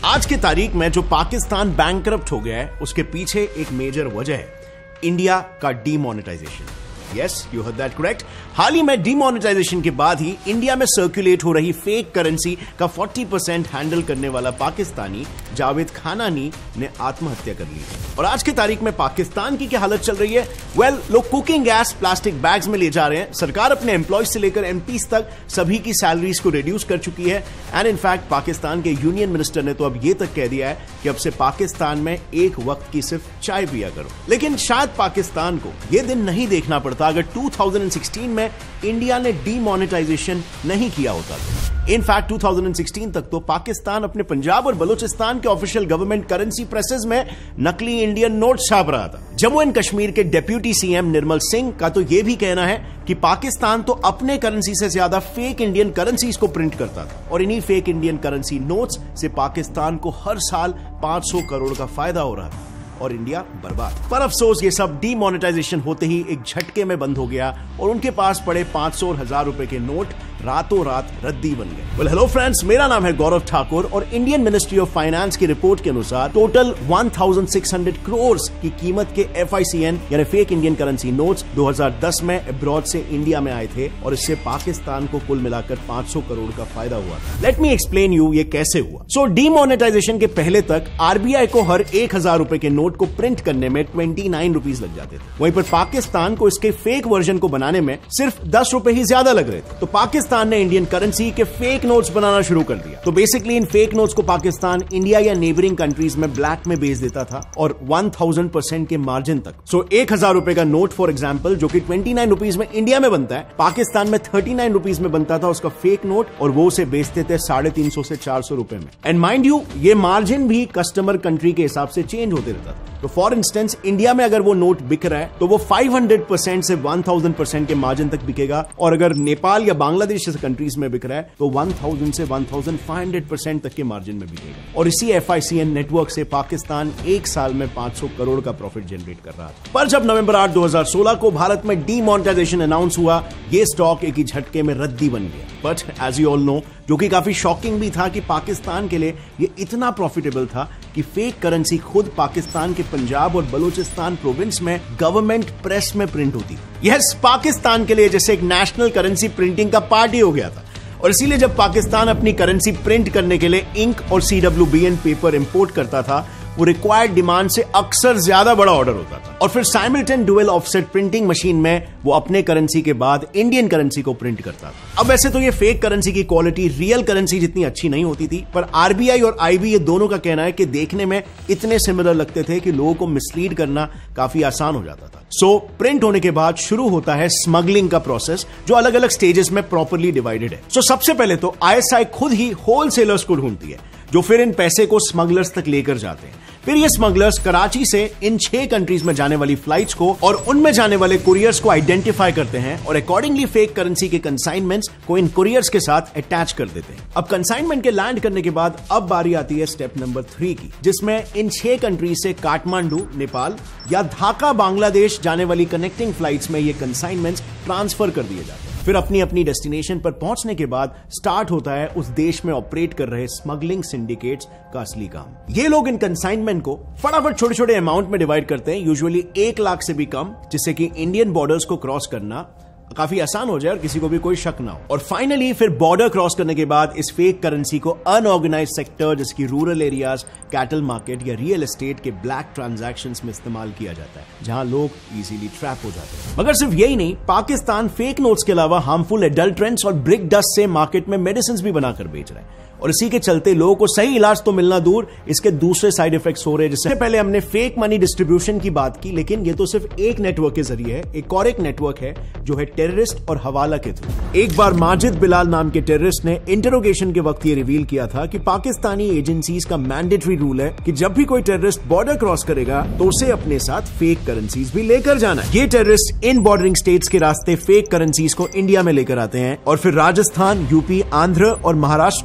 आज की तारीख में जो पाकिस्तान बैंकरप्ट हो गया है उसके पीछे एक मेजर वजह है इंडिया का demonetisation. Yes, you heard that correct. हाल ही में डीमोनेटाइजेशन के बाद ही इंडिया में सर्कुलेट हो रही फेक करेंसी का 40% हैंडल करने वाला पाकिस्तानी जावेद खानानी ने आत्महत्या कर ली है। और आज की तारीख में पाकिस्तान की क्या हालत चल रही है? वेल, लोग कुकिंग गैस प्लास्टिक बैग्स में ले जा रहे हैं। सरकार अपने एम्प्लॉयज से लेकर एमपीज तक सभी की सैलरीज को रिड्यूस कर चुकी है। एंड इनफैक्ट पाकिस्तान के यूनियन मिनिस्टर ने तो अब यह तक कह दिया है कि अब से पाकिस्तान में एक वक्त की सिर्फ चाय पिया करो। लेकिन शायद पाकिस्तान को यह दिन नहीं देखना पड़ता अगर 2016 में इंडिया ने डीमोनेटाइजेशन नहीं किया होता। इनफैक्ट 2016 तक तो पाकिस्तान अपने पंजाब और बलूचिस्तान के ऑफिशियल गवर्नमेंट करेंसी प्रेसेस में नकली इंडियन नोट छाप रहा था। जम्मू एंड कश्मीर के डिप्टी सीएम निर्मल सिंह का तो यह भी कहना है कि पाकिस्तान तो अपने करेंसी से ज्यादा फेक इंडियन करेंसीज को प्रिंट करता था और इन्हीं फेक इंडियन करेंसी नोट्स से पाकिस्तान को हर साल 500 करोड़ का फायदा हो रहा था और इंडिया बर्बाद। पर अफसोस ये सब डीमोनेटाइजेशन होते ही एक झटके में बंद हो गया और उनके पास पड़े 500 और 1000 रुपए के नोट रातों रात रद्दी बन गए। वेल, हेलो फ्रेंड्स, मेरा नाम है गौरव ठाकुर और इंडियन मिनिस्ट्री ऑफ फाइनेंस की रिपोर्ट के अनुसार टोटल 1600 करोड़ की कीमत के FICN यानी फेक इंडियन करेंसी नोट्स 2010 में अब्रॉड से इंडिया में आए थे और इससे पाकिस्तान को कुल मिलाकर 500 करोड़ का फायदा हुआ था। लेट मी एक्सप्लेन यू ये कैसे हुआ। सो डीमोनेटाइजेशन के पहले तक RBI को हर 1000 रुपए के नोट को प्रिंट करने में 29 रुपीज लग जाते थे। वहीं पर पाकिस्तान को इसके फेक वर्जन को बनाने में सिर्फ 10 रुपए ही ज्यादा लग रहे थे। तो पाकिस्तान ने इंडियन करेंसी के फेक नोट्स बनाना शुरू कर दिया। तो बेसिकली इन फेक नोट्स को पाकिस्तान इंडिया या नेबरिंग कंट्रीज में ब्लैक में बेच देता था और 1000% के मार्जिन तक। सो 1000 रुपए का नोट फॉर एग्जांपल जो कि 29 रुपीज में इंडिया में बनता है, पाकिस्तान में 39 रुपीज में बनता था उसका फेक नोट और वो उसे बेचते थे 350 से 400 रुपए में। एंड माइंड यू, ये मार्जिन भी कस्टमर कंट्री के हिसाब से चेंज होते रहता था। तो फॉर इंस्टेंस इंडिया में अगर वो नोट बिक रहा है तो वो 500% से 1000% के मार्जिन तक बिकेगा और अगर नेपाल या बांग्लादेश जैसे कंट्रीज में बिक रहा है तो 1000 से 1500% तक के मार्जिन में बिकेगा। और इसी FICN नेटवर्क से पाकिस्तान एक साल में 500 करोड़ का प्रॉफिट जनरेट कर रहा था। पर जब नवंबर 8, 2016 को भारत में डीमोनेटाइजेशन अनाउंस हुआ, ये स्टॉक एक ही झटके में रद्दी बन गया। But as you all know, जो कि काफी शॉकिंग भी था कि पाकिस्तान के लिए ये इतना प्रॉफिटेबल था कि फेक करेंसी खुद पाकिस्तान के पंजाब और बलूचिस्तान प्रोविंस में गवर्नमेंट प्रेस में प्रिंट होती। यस, पाकिस्तान के लिए जैसे एक नेशनल करेंसी प्रिंटिंग का पार्टी हो गया था। और इसीलिए जब पाकिस्तान अपनी करेंसी प्रिंट करने के लिए इंक और CWBN पेपर इंपोर्ट करता था, वो रिक्वायर्ड डिमांड से अक्सर ज्यादा बड़ा ऑर्डर होता था। और फिर simultaneous dual offset printing machine में वो अपने करेंसी के बाद इंडियन करेंसी को प्रिंट करता था। अब वैसे तो ये फेक करेंसी की क्वालिटी रियल करेंसी जितनी अच्छी नहीं होती थी, पर RBI और IB ये दोनों का कहना है कि देखने में इतने सिमिलर लगते थे कि लोगों को मिसलीड करना काफी आसान हो जाता था। सो प्रिंट होने के बाद शुरू होता है स्मगलिंग का प्रोसेस, जो अलग अलग स्टेजेस में प्रॉपरली डिवाइडेड है। सो सबसे पहले तो ISI खुद ही होलसेलर्स को ढूंढती है जो फिर इन पैसे को स्मगलर्स तक लेकर जाते हैं। फिर ये स्मगलर्स कराची से इन 6 कंट्रीज में जाने वाली फ्लाइट्स को और उनमें जाने वाले कुरियर्स को आइडेंटिफाई करते हैं और अकॉर्डिंगली फेक करेंसी के कंसाइनमेंट्स को इन कुरियर्स के साथ अटैच कर देते हैं। अब कंसाइनमेंट के लैंड करने के बाद अब बारी आती है स्टेप नंबर 3 की, जिसमें इन 6 कंट्रीज से काठमांडू नेपाल या ढाका बांग्लादेश जाने वाली कनेक्टिंग फ्लाइट्स में ये कंसाइनमेंट्स ट्रांसफर कर दिए जाते हैं। फिर अपनी अपनी डेस्टिनेशन पर पहुंचने के बाद स्टार्ट होता है उस देश में ऑपरेट कर रहे स्मगलिंग सिंडिकेट्स का असली काम। ये लोग इन कंसाइनमेंट को फटाफट छोटे छोटे अमाउंट में डिवाइड करते हैं, यूजुअली 1 लाख से भी कम, जिससे कि इंडियन बॉर्डर्स को क्रॉस करना काफी आसान हो जाए और किसी को भी कोई शक ना हो। और फाइनली फिर बॉर्डर क्रॉस करने के बाद इस फेक करेंसी को अनऑर्गेनाइज सेक्टर जैसे कि रूरल एरियाज, कैटल मार्केट या रियल एस्टेट के ब्लैक ट्रांजैक्शंस में इस्तेमाल किया जाता है, जहां लोग इजीली ट्रैप हो जाते हैं। मगर सिर्फ यही नहीं, पाकिस्तान फेक नोट्स के अलावा हार्मफुल एडल्ट्रेंट्स और ब्रिक डस्ट से मार्केट में मेडिसिन भी बनाकर बेच रहे हैं और इसी के चलते लोगों को सही इलाज तो मिलना दूर, इसके दूसरे साइड इफेक्ट्स हो रहे हैं। जिससे पहले हमने फेक मनी डिस्ट्रीब्यूशन की बात की, लेकिन ये तो सिर्फ एक नेटवर्क के जरिए है। एक और एक नेटवर्क है जो है टेररिस्ट और हवाला के थ्रू। एक बार माजिद बिलाल नाम के टेररिस्ट ने इंटरोगेशन के वक्त ये रिवील किया था कि पाकिस्तानी एजेंसीज का मैंडेटरी रूल है कि जब भी कोई टेररिस्ट बॉर्डर क्रॉस करेगा तो उसे अपने साथ फेक करेंसीज भी लेकर जाना है। ये टेररिस्ट इन बॉर्डरिंग स्टेट्स के रास्ते फेक करेंसीज को इंडिया में लेकर आते हैं और फिर राजस्थान, यूपी, आंध्र और महाराष्ट्र में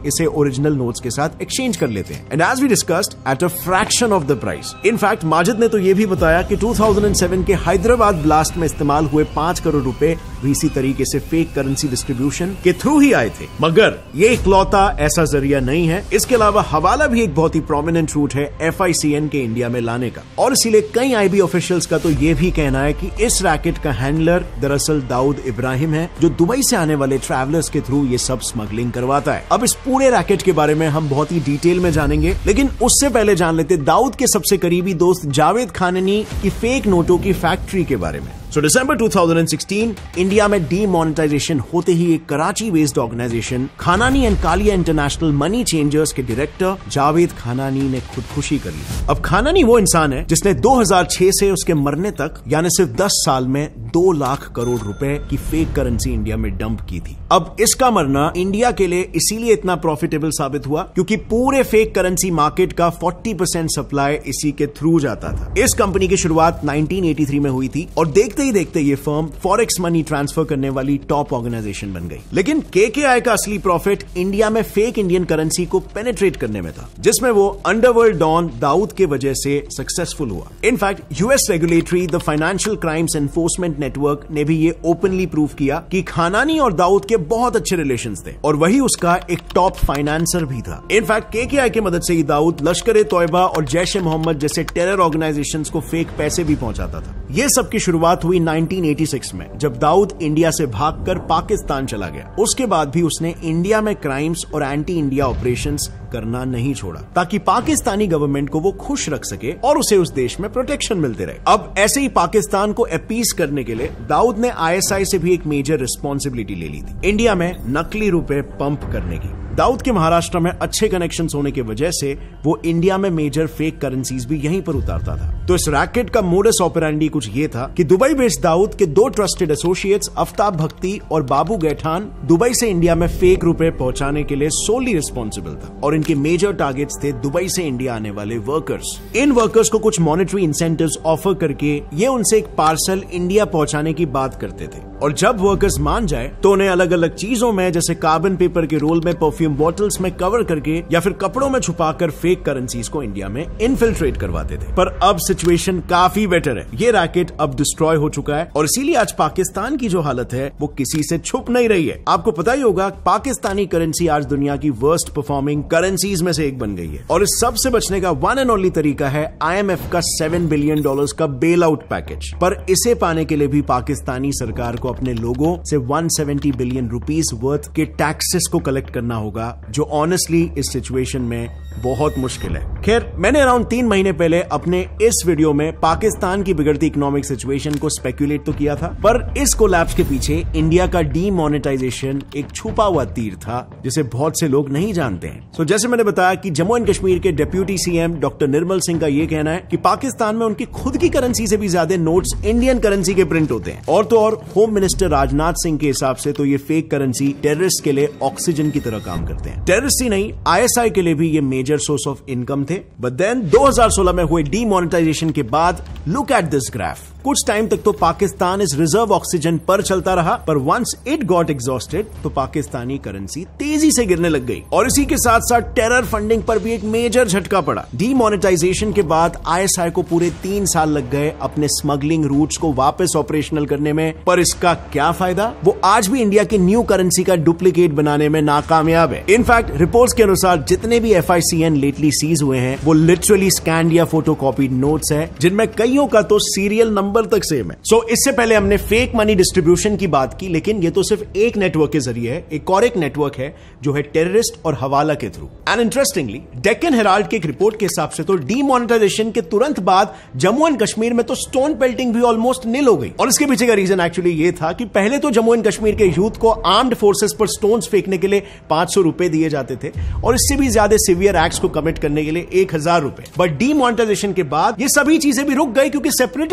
इसे ओरिजिनल नोट्स के साथ एक्सचेंज कर लेते हैं, and as we discussed at a fraction of the price. In fact Majid ने तो यह भी बताया कि 2007 के हैदराबाद ब्लास्ट में इस्तेमाल हुए 5 करोड़ रुपए भी इसी तरीके से फेक करेंसी डिस्ट्रीब्यूशन के थ्रू ही आए थे। मगर ये इकलौता ऐसा जरिया नहीं है, इसके अलावा हवाला भी एक बहुत ही प्रोमिनेंट रूट है FICN के इंडिया में लाने का, और इसीलिए कई IB ऑफिशियल्स का तो ये भी कहना है कि इस रैकेट का हैंडलर दरअसल दाऊद इब्राहिम है, जो दुबई से आने वाले ट्रैवलर्स के थ्रू ये सब स्मगलिंग करवाता है। अब इस पूरे रैकेट के बारे में हम बहुत ही डिटेल में जानेंगे, लेकिन उससे पहले जान लेते दाऊद के सबसे करीबी दोस्त जावेद खाननी की फेक नोटों की फैक्ट्री के बारे में। दिसंबर 2016 इंडिया में डीमोनेटाइजेशन होते ही एक Karachi based organisation Khanani and Kalia international money changers के डायरेक्टर जावेद खाननी ने खुदकुशी कर ली। अब खाननी वो इंसान है जिसने 2006 से उसके मरने तक यानी सिर्फ 10 साल में 2 लाख करोड़ रुपए की फेक करेंसी इंडिया में डंप की थी। अब इसका मरना इंडिया के लिए इसीलिए इतना प्रॉफिटेबल साबित हुआ क्योंकि पूरे फेक करेंसी मार्केट का 40% सप्लाई इसी के थ्रू जाता था। इस कंपनी की शुरुआत 1983 में हुई थी और देखते ही देखते ये फर्म फॉरेक्स मनी ट्रांसफर करने वाली टॉप ऑर्गेनाइजेशन बन गई। लेकिन KKI का असली प्रॉफिट इंडिया में फेक इंडियन करेंसी को पेनिट्रेट करने में था, जिसमें वो अंडरवर्ल्ड डॉन दाऊद के वजह से सक्सेसफुल हुआ। In fact US regulatory the financial crimes enforcement network ने भी ये ओपनली प्रूव किया कि खानानी और दाऊद के बहुत अच्छे रिलेशंस थे और वही उसका एक टॉप फाइनेंसर भी था। इनफैक्ट KKI की मदद से ही दाऊद लश्कर-ए-तौयबा और जैश-ए-मोहम्मद जैसे टेरर ऑर्गेनाइजेशंस को फेक पैसे भी पहुंचाता था। ये सब की शुरुआत हुई 1986 में, जब दाऊद इंडिया से भागकर पाकिस्तान चला गया। उसके बाद भी उसने इंडिया में क्राइम्स और एंटी इंडिया ऑपरेशंस करना नहीं छोड़ा, ताकि पाकिस्तानी गवर्नमेंट को वो खुश रख सके और उसे उस देश में प्रोटेक्शन मिलते रहे। अब ऐसे ही पाकिस्तान को अपीस करने के लिए दाऊद ने ISI से भी एक मेजर रिस्पॉन्सिबिलिटी ले ली थी, इंडिया में नकली रुपए पंप करने की। दाऊद के महाराष्ट्र में अच्छे कनेक्शंस होने की वजह से वो इंडिया में मेजर फेक करेंसीज भी यहीं पर उतारता था। तो इस रैकेट का मोडस ऑपरेंडी कुछ ये था कि दुबई बेस्ड दाऊद के 2 ट्रस्टेड एसोसिएट्स आफ्ताब भक्ति और बाबू गैठान दुबई से इंडिया में फेक रुपए पहुंचाने के लिए सोली रिस्पॉन्सिबल था, और इनके मेजर टारगेट्स थे दुबई से इंडिया आने वाले वर्कर्स। इन वर्कर्स को कुछ मॉनेटरी इंसेंटिव्स ऑफर करके ये उनसे एक पार्सल इंडिया पहुंचाने की बात करते थे, और जब वर्कर्स मान जाए तो उन्हें अलग अलग चीजों में जैसे कार्बन पेपर के रोल में, परफ्यूम बॉटल्स में कवर करके या फिर कपड़ों में छुपाकर फेक करेंसीज को इंडिया में इनफिल्ट्रेट करवाते थे। पर अब सिचुएशन काफी बेटर है, ये रैकेट अब डिस्ट्रॉय हो चुका है और इसीलिए आज पाकिस्तान की जो हालत है वो किसी से छुप नहीं रही है। आपको पता ही होगा पाकिस्तानी करेंसी आज दुनिया की वर्स्ट परफॉर्मिंग करेंसीज में से एक बन गई है, और इस सब से बचने का वन एंड ओनली तरीका है IMF का $7 बिलियन का बेल आउट पैकेज। पर इसे पाने के लिए भी पाकिस्तानी सरकार को अपने लोगों से 170 बिलियन रुपीस वर्थ के टैक्सेस को कलेक्ट करना होगा, जो ऑनेस्टली इस सिचुएशन में बहुत मुश्किल है। खैर, मैंने अराउंड 3 महीने पहले अपने इस वीडियो में पाकिस्तान की बिगड़ती इकोनॉमिक सिचुएशन को स्पेक्यूलेट तो किया था, पर इस कोलैप्स के पीछे इंडिया का डीमोनेटाइजेशन एक छुपा हुआ तीर था जिसे बहुत से लोग नहीं जानते हैं। तो जैसे मैंने बताया कि जम्मू एंड कश्मीर के deputy CM doctor Nirmal Singh का यह कहना है कि पाकिस्तान में उनकी खुद की करेंसी से भी ज्यादा नोट्स इंडियन करेंसी के प्रिंट होते हैं, और तो और होम मिनिस्टर राजनाथ सिंह के हिसाब से तो ये फेक करेंसी टेररिस्ट के लिए ऑक्सीजन की तरह काम करते हैं। टेररिस्ट ही नहीं, ISI के लिए भी ये मेजर सोर्स ऑफ इनकम थे। बट देन 2016 में हुए डीमोनेटाइजेशन के बाद लुक एट दिस ग्राफ। कुछ टाइम तक तो पाकिस्तान इस रिजर्व ऑक्सीजन पर चलता रहा, पर वंस इट गॉट एग्जॉस्टेड तो पाकिस्तानी करेंसी तेजी से गिरने लग गई, और इसी के साथ साथ टेरर फंडिंग पर भी एक मेजर झटका पड़ा। डीमोनेटाइजेशन के बाद ISI को पूरे 3 साल लग गए अपने स्मगलिंग रूट्स को वापस ऑपरेशनल करने में, पर इसका क्या फायदा? वो आज भी इंडिया की न्यू करेंसी का डुप्लीकेट बनाने में नाकामयाब है। इनफैक्ट रिपोर्ट्स के अनुसार जितने भी FICN लेटली सीज हुए हैं वो लिटरली स्कैन्ड या फोटोकॉपीड नोट्स है, जिनमें कईयों का तो सीरियल नंबर तक सेम है। सो इससे पहले हमने फेक मनी डिस्ट्रीब्यूशन की बात की, लेकिन ये तो सिर्फ एक नेटवर्क के जरिए है। एक और एक नेटवर्क है जो है टेररिस्ट और हवाला के थ्रू। एंड इंटरेस्टिंगली डेक्कन हेराल्ड की एक रिपोर्ट के हिसाब से तो डीमोनेटाइजेशन के तुरंत बाद जम्मू एंड कश्मीर में तो स्टोन पेल्टिंग भी ऑलमोस्ट निल हो गई, और इसके पीछे का रीजन एक्चुअली ये था कि पहले तो जम्मू एंड कश्मीर के यूथ को आर्म्ड फोर्सेस पर स्टोन्स फेंकने के लिए 500 रुपए दिए जाते थे, और इससे भी ज्यादा सिवियर एक्ट्स को कमिट करने के लिए 1000 रुपए। बट डीमोनेटाइजेशन के बाद ये सभी चीजें भी रुक गई, क्योंकि सेपरेटिस्ट के पास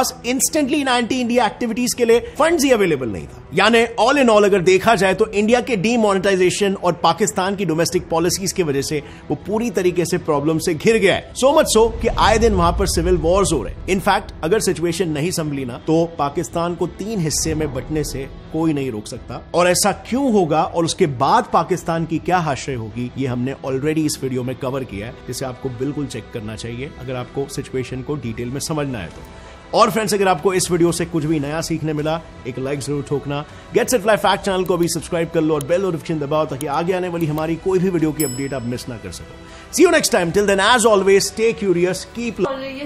पास इंस्टेंटली इन एंटी इंडिया एक्टिविटीज के लिए फंड्स ही अवेलेबल नहीं था। यानी ऑल इन ऑल अगर देखा जाए तो इंडिया के डीमोनेटाइजेशन और पाकिस्तान की डोमेस्टिक पॉलिसीज की वजह से वो पूरी तरीके से प्रॉब्लम से घिर गया है। सो मच सो कि आए दिन वहां पर सिविल वॉर्स हो रहे हैं। इनफैक्ट अगर सिचुएशन नहीं संभली ना तो पाकिस्तान को 3 हिस्से में बंटने से कोई नहीं रोक सकता। और ऐसा क्यों होगा और उसके बाद पाकिस्तान की क्या हाशिए होगी, ये हमने ऑलरेडी इस वीडियो में कवर किया है, जिसे आपको बिल्कुल चेक करना चाहिए अगर आपको सिचुएशन को डिटेल में समझना है तो। और फ्रेंड्स, अगर आपको इस वीडियो से कुछ भी नया सीखने मिला, एक लाइक जरूर ठोकना। Get Set Fly Fact channel को भी सब्सक्राइब कर लो और बेल नोटिफिकेशन दबाओ ताकि आगे आने वाली हमारी कोई भी वीडियो की अपडेट आप मिस ना कर सको। See you next time, till then as always stay curious, keep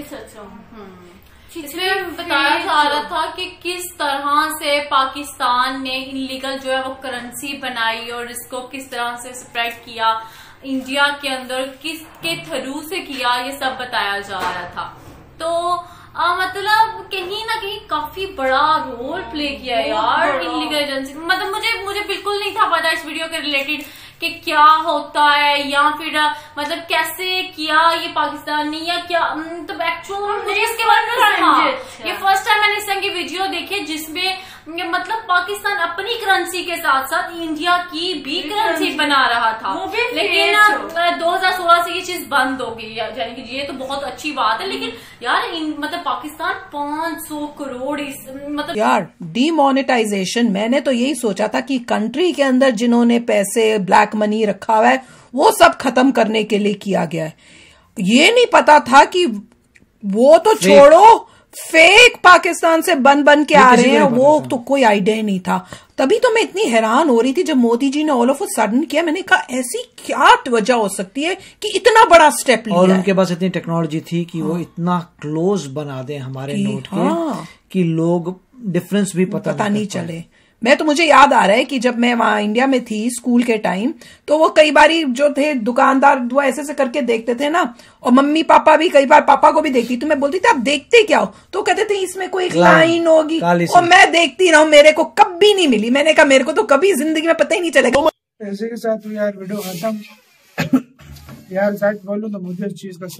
इसमें बताया जा रहा था कि किस तरह से पाकिस्तान ने इलीगल जो है वो करेंसी बनाई और इसको किस तरह से स्प्रेड किया इंडिया के अंदर, किसके थ्रू से किया, ये सब बताया जा रहा था। तो मतलब कहीं ना कहीं काफी बड़ा रोल प्ले किया यार इलीगल एजेंसी। मतलब मुझे बिल्कुल नहीं था पता इस वीडियो के रिलेटेड कि क्या होता है या फिर मतलब कैसे किया ये पाकिस्तान ने या क्या, तो एक्चुअल मुझे इसके बारे में ये फर्स्ट टाइम मैंने इस तरह की वीडियो देखी जिसमें मतलब पाकिस्तान अपनी करेंसी के साथ साथ इंडिया की भी करेंसी बना रहा था, लेकिन 2016 से ये चीज बंद हो गई। यानी कि ये तो बहुत अच्छी बात है, लेकिन यार मतलब पाकिस्तान 500 करोड़ मतलब यार डीमोनेटाइजेशन, मैंने तो यही सोचा था कि कंट्री के अंदर जिन्होंने पैसे ब्लैक मनी रखा हुआ है वो सब खत्म करने के लिए किया गया है। ये नहीं पता था कि वो तो छोड़ो फेक पाकिस्तान से बन के आ रहे हैं, वो तो कोई आइडिया ही नहीं था। तभी तो मैं इतनी हैरान हो रही थी जब मोदी जी ने ऑल ऑफ अ सडन किया। मैंने कहा ऐसी क्या वजह हो सकती है कि इतना बड़ा स्टेप लिया। और उनके पास इतनी टेक्नोलॉजी थी कि वो इतना क्लोज बना दें हमारे नोट के कि लोग डिफरेंस भी पता नहीं चले। मैं तो मुझे याद आ रहा है कि जब मैं वहां इंडिया में थी स्कूल के टाइम, तो वो कई बारी जो थे दुकानदार वो ऐसे करके देखते थे ना, और मम्मी पापा भी कई बार पापा को भी देखती, तो मैं बोलती थी आप देखते क्या हो, तो कहते थे इसमें कोई लाइन होगी, और मैं देखती रहा हूं, मेरे को कभी नहीं मिली। मैंने कहा मेरे को तो कभी जिंदगी में पता ही नहीं चलेगा। ऐसे के साथ यार वीडियो खत्म। यार सच बोलूं तो मुझे इस चीज का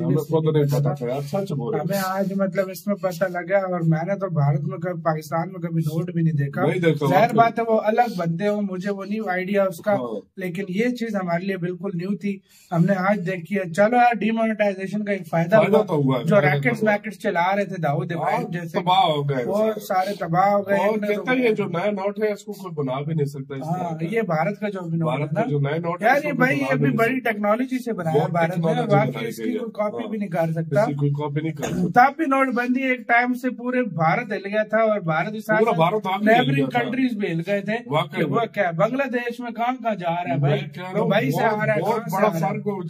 हमें आज मतलब इसमें पता लगा, और मैंने तो भारत में कभी पाकिस्तान में कभी नोट भी नहीं देखा। जाहिर बात है वो अलग बंदे हो, मुझे वो न्यू आइडिया उसका, लेकिन ये चीज हमारे लिए बिल्कुल न्यू थी, हमने आज देखी है। चलो यार डीमोनेटाइजेशन का एक फायदा हुआ। जो रैकेट्स चला रहे थे दाऊद इब्राहिम जैसे, वो सारे तबाह हो गए। जो नया नोट है इसको कोई बना भी नहीं सकता। हाँ, ये भारत का जो नया नोट यार, ये भाई ये भी बड़ी टेक्नोलॉजी से बनाया भारत में, बाकी इसकी कोई कॉपी भी नहीं कर सकता। कोई कॉपी नहीं कर सकता। तब भी नोटबंदी एक टाइम से पूरे भारत हिल गया था, और भारत के साथ नेबरिंग कंट्रीज भी हिल गए थे। वो क्या बांग्लादेश में कहाँ जा रहा है भाई, दुबई से आ रहा है, बहुत बड़ा फर्क हो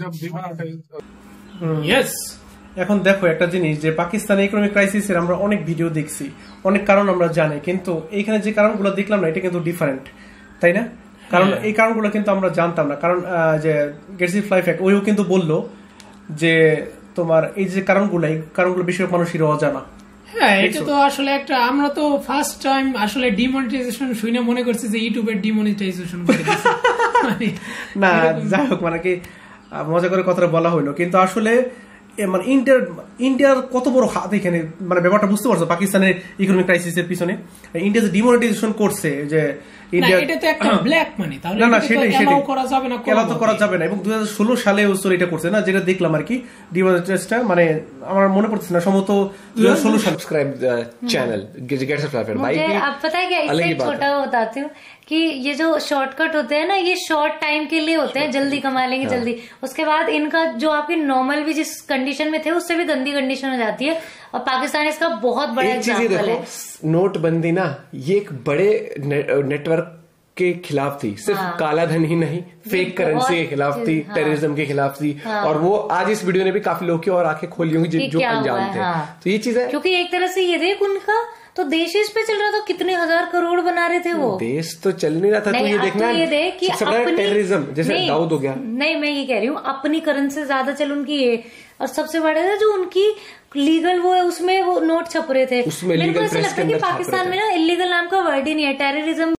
जब। यस, এখন দেখো একটা জিনিস যে পাকিস্তান ইকোনমিক ক্রাইসিসের আমরা অনেক ভিডিও দেখছি, অনেক কারণ আমরা জানি, কিন্তু এইখানে যে কারণগুলো দেখলাম না এটা কিন্তু ডিফারেন্ট, তাই না? কারণ এই কারণগুলো কিন্তু আমরা জানতাম না। কারণ যে গেটস ইট ফ্লাই ফ্যাক্ট ওইও কিন্তু বললো যে তোমার এই যে কারণগুলো বেশিরভাগ মানুষের অজানা। হ্যাঁ, এটা তো আসলে একটা, আমরা তো ফার্স্ট টাইম আসলে ডিমনিটাইজেশন শুনে মনে করছি যে ইউটিউবের ডিমনিটাইজেশন করে দিয়েছে। না যাই হোক, মানে কি মজা করে কথাটা বলা হইলো, কিন্তু আসলে মানে ইন্ডিয়ার কত বড় হাত এখানে, মানে ব্যাপারটা বুঝতে পারছো পাকিস্তানের ইকোনমিক ক্রাইসিসের পিছনে। ইন্ডিয়া যে ডিমনিটাইজেশন করছে, যে ইন্ডিয়া এটা তো একটা ব্ল্যাক মানি, তাহলে না সেটাই করা যাবে না, করা যাবে না। এবং 2016 সালে ওসর এটা করছে না, যেটা দেখলাম আর কি ডিমনিটাইজেশনটা, মানে আমার মনে পড়ছে না, সম্ভবত 2016 সালে। Subscribe channel Get Set Fly Fact भाई। अब पता है क्या, इससे छोटा बताती हूँ कि ये जो शॉर्टकट होते हैं ना, ये शॉर्ट टाइम के लिए होते हैं, जल्दी कमा लेंगे जल्दी, उसके बाद इनका जो आपकी नॉर्मल भी जिस कंडीशन में थे उससे भी गंदी कंडीशन हो जाती है। और पाकिस्तान इसका बहुत बड़ा एग्जाम्पल है। नोटबंदी ना ये एक बड़े नेटवर्क के खिलाफ थी, सिर्फ काला धन ही नहीं, फेक करेंसी के खिलाफ थी, टेररिज्म के खिलाफ थी। और वो आज इस वीडियो ने भी काफी लोग की और आंखें खोली होंगी जो अनजान थे। तो ये चीज है, क्योंकि एक तरह से ये देख उनका तो देश इस पे चल रहा था, कितने 1000 करोड़ बना रहे थे वो। देश तो चल नहीं रहा था, तो ये देखना, ये देख कि टेररिज्म जैसे दाऊद हो गया। नहीं, मैं ये कह रही हूँ अपनी करेंसी से ज्यादा चल उनकी ये, और सबसे बड़ा है जो उनकी लीगल वो है, उसमें वो नोट छप रहे थे। मेरे को ऐसा लगता है कि पाकिस्तान में ना इलीगल नाम का वर्ड ही नहीं है, टेररिज्म